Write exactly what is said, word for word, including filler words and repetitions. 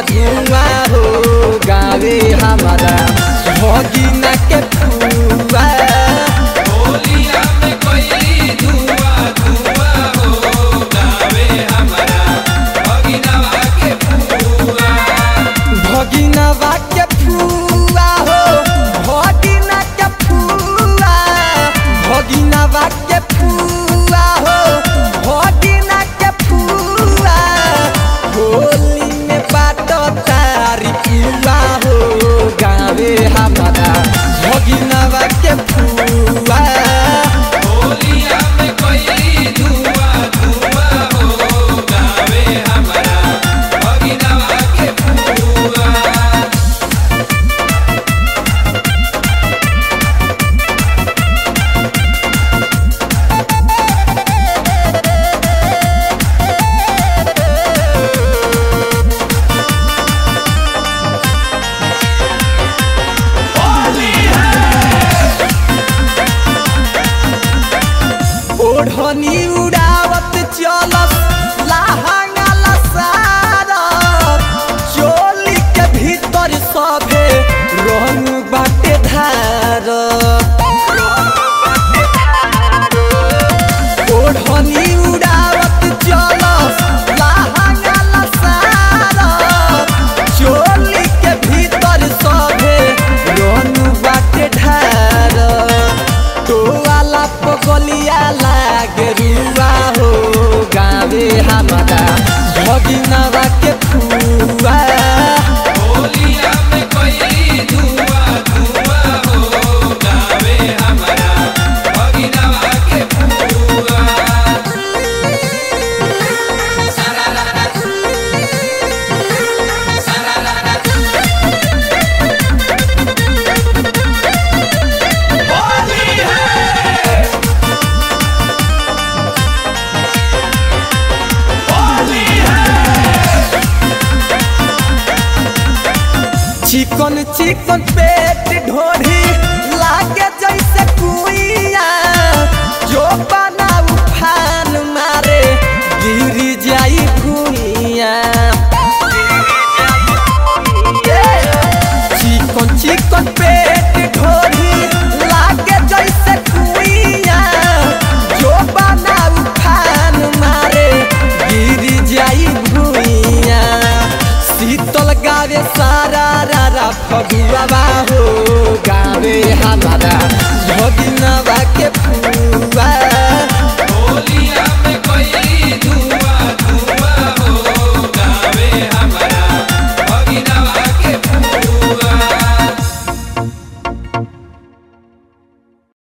धुआं हो गावे हमारा भगिना के फुआ होलिया में कोई धुआं धुआं हो गावे हमारा भगिनवा के फुआ भगिनवा के फुआ हो भगिना के फुआ भगिनवा के फुआ हो भगिना के फुआ होली में बाटो तारी फुआ हो गावे हमारा भगिनवा के फुआ होलिया में कोई धुआं धुआं हो गावे हमारा भगिनवा के फुआ ओढ़नी उड़ावत चलस लहंगा लसारत चोली के भीतर सभे रंग बाटे धारत ओढ़नी उड़ावत चलस लहंगा लसारत चोली के भीतर सभे रंग बाटे धारत टोला पगलिया लागे रुआ हो गावे हमारा भगिनवा के फुआ होलिया में कोई धुआं धुआं हो गावे हमारा भगिनवा के फुआ चिकन चिकन पेट ढोढ़ी लागे जैसे कुइया जो बना उफान मारे गिर जाई भुइया चिकन चिकन पेट ढोढ़ी लागे जैसे कुइया जो बना उफान मारे गिर जाई भुइया शीतल गावे सारा रारा फगुआ हो गावे हमारा भगिनवा के